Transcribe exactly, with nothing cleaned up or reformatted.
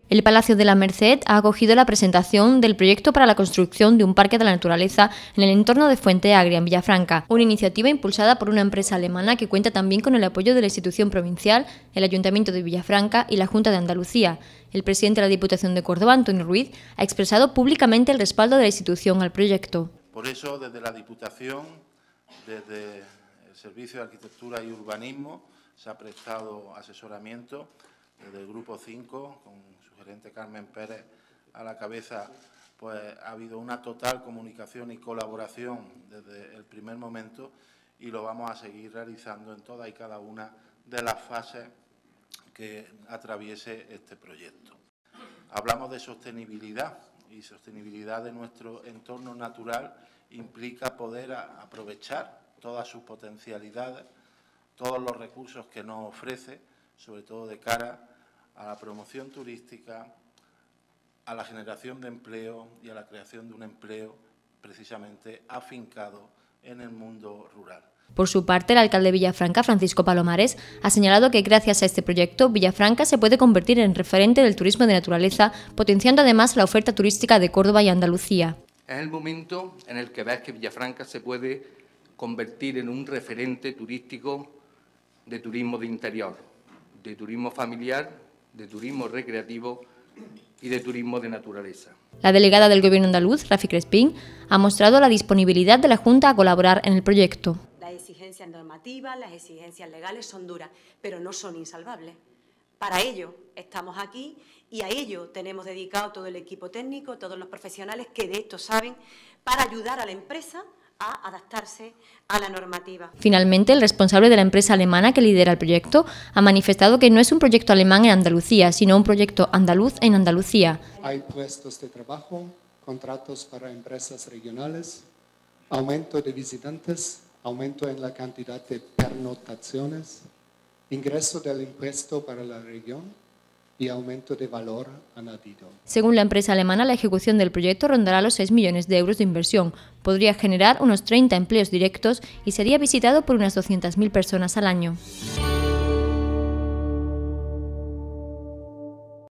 El Palacio de la Merced ha acogido la presentación del proyecto para la construcción de un parque de la naturaleza en el entorno de Fuente Agria, en Villafranca, una iniciativa impulsada por una empresa alemana que cuenta también con el apoyo de la institución provincial, el Ayuntamiento de Villafranca y la Junta de Andalucía. El presidente de la Diputación de Córdoba, Antonio Ruiz, ha expresado públicamente el respaldo de la institución al proyecto. Por eso, desde la Diputación, desde el Servicio de Arquitectura y Urbanismo, se ha prestado asesoramiento desde el Grupo cinco, con su gerente Carmen Pérez a la cabeza. Pues ha habido una total comunicación y colaboración desde el primer momento y lo vamos a seguir realizando en todas y cada una de las fases que atraviese este proyecto. Hablamos de sostenibilidad y sostenibilidad de nuestro entorno natural implica poder aprovechar todas sus potencialidades, todos los recursos que nos ofrece, sobre todo de cara a la promoción turística, a la generación de empleo y a la creación de un empleo precisamente afincado en el mundo rural. Por su parte, el alcalde de Villafranca, Francisco Palomares, ha señalado que gracias a este proyecto, Villafranca se puede convertir en referente del turismo de naturaleza, potenciando además la oferta turística de Córdoba y Andalucía. Es el momento en el que ves que Villafranca se puede convertir en un referente turístico de turismo de interior, de turismo familiar, de turismo recreativo y de turismo de naturaleza. La delegada del Gobierno andaluz, Rafi Crespín, ha mostrado la disponibilidad de la Junta a colaborar en el proyecto. Las exigencias normativas, las exigencias legales son duras, pero no son insalvables. Para ello estamos aquí y a ello tenemos dedicado todo el equipo técnico, todos los profesionales que de esto saben, para ayudar a la empresa a adaptarse a la normativa. Finalmente, el responsable de la empresa alemana que lidera el proyecto ha manifestado que no es un proyecto alemán en Andalucía, sino un proyecto andaluz en Andalucía. Hay puestos de trabajo, contratos para empresas regionales, aumento de visitantes, aumento en la cantidad de pernotaciones, ingreso del impuesto para la región y aumento de valor añadido. Según la empresa alemana, la ejecución del proyecto rondará los seis millones de euros de inversión, podría generar unos treinta empleos directos y sería visitado por unas doscientas mil personas al año.